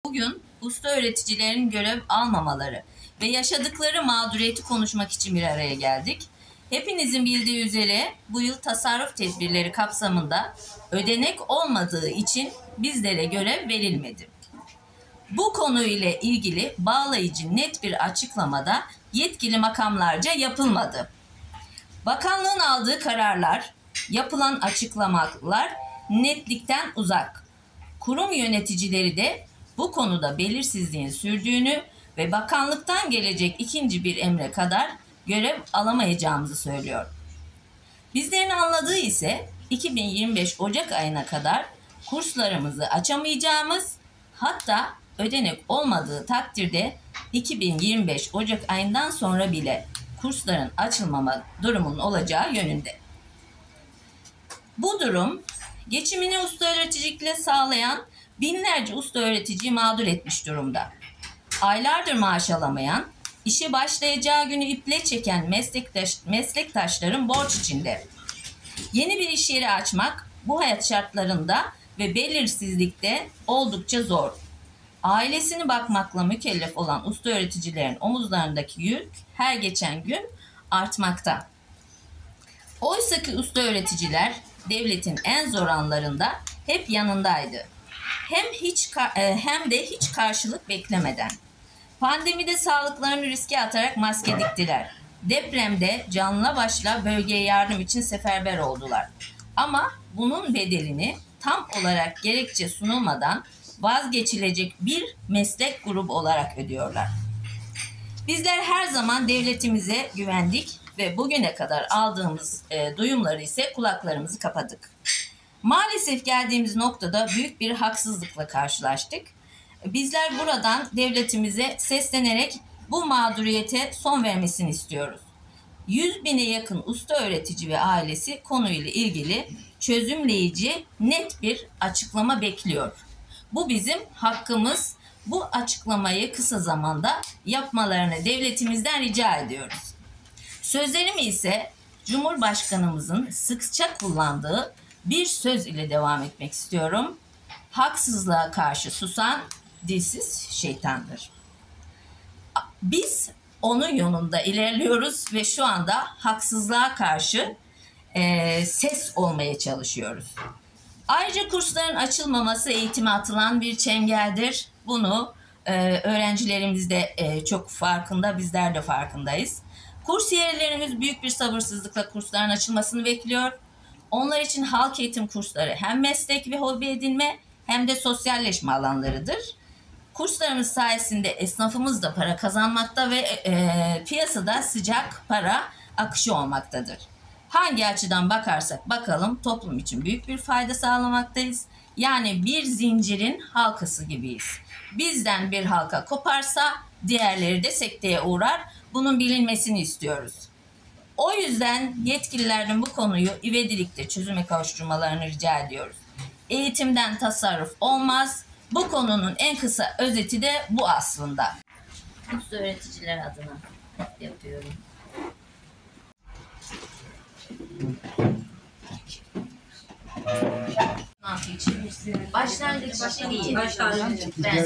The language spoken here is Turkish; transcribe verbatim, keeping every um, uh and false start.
Bugün usta öğreticilerin görev almamaları ve yaşadıkları mağduriyeti konuşmak için bir araya geldik. Hepinizin bildiği üzere bu yıl tasarruf tedbirleri kapsamında ödenek olmadığı için bizlere görev verilmedi. Bu konuyla ilgili bağlayıcı net bir açıklamada yetkili makamlarca yapılmadı. Bakanlığın aldığı kararlar, yapılan açıklamalar netlikten uzak. Kurum yöneticileri de bu konuda belirsizliğin sürdüğünü ve bakanlıktan gelecek ikinci bir emre kadar görev alamayacağımızı söylüyor. Bizlerin anladığı ise iki bin yirmi beş Ocak ayına kadar kurslarımızı açamayacağımız, hatta ödenek olmadığı takdirde iki bin yirmi beş Ocak ayından sonra bile kursların açılmama durumunun olacağı yönünde. Bu durum geçimini usta öğreticilikle sağlayan binlerce usta öğreticiyi mağdur etmiş durumda. Aylardır maaş alamayan, işe başlayacağı günü iple çeken meslektaş, meslektaşların borç içinde. Yeni bir iş yeri açmak bu hayat şartlarında ve belirsizlikte oldukça zor. Ailesini bakmakla mükellef olan usta öğreticilerin omuzlarındaki yük her geçen gün artmakta. Oysa ki usta öğreticiler devletin en zor anlarında hep yanındaydı. Hem hiç hem de hiç karşılık beklemeden. Pandemide sağlıklarını riske atarak maske diktiler. Depremde canla başla bölgeye yardım için seferber oldular. Ama bunun bedelini tam olarak gerekçe sunulmadan vazgeçilecek bir meslek grubu olarak ödüyorlar. Bizler her zaman devletimize güvendik ve bugüne kadar aldığımız e, duyumları ise kulaklarımızı kapadık. Maalesef geldiğimiz noktada büyük bir haksızlıkla karşılaştık. Bizler buradan devletimize seslenerek bu mağduriyete son vermesini istiyoruz. yüz bine yakın usta öğretici ve ailesi konuyla ilgili çözümleyici net bir açıklama bekliyor. Bu bizim hakkımız. Bu açıklamayı kısa zamanda yapmalarını devletimizden rica ediyoruz. Sözlerimi ise Cumhurbaşkanımızın sıkça kullandığı bir söz ile devam etmek istiyorum. Haksızlığa karşı susan dilsiz şeytandır. Biz onun yolunda ilerliyoruz ve şu anda haksızlığa karşı e, ses olmaya çalışıyoruz. Ayrıca kursların açılmaması eğitime atılan bir çengeldir. Bunu e, öğrencilerimiz de e, çok farkında, bizler de farkındayız. Kursiyerlerimiz büyük bir sabırsızlıkla kursların açılmasını bekliyor. Onlar için halk eğitim kursları hem meslek ve hobi edinme hem de sosyalleşme alanlarıdır. Kurslarımız sayesinde esnafımız da para kazanmakta ve e, piyasada sıcak para akışı olmaktadır. Hangi açıdan bakarsak bakalım toplum için büyük bir fayda sağlamaktayız. Yani bir zincirin halkası gibiyiz. Bizden bir halka koparsa diğerleri de sekteye uğrar. Bunun bilinmesini istiyoruz. O yüzden yetkililerden bu konuyu ivedilikle çözüme kavuşturmalarını rica ediyoruz. Eğitimden tasarruf olmaz. Bu konunun en kısa özeti de bu aslında. Usta öğreticiler adına yapıyorum. Başlangıç için iyi.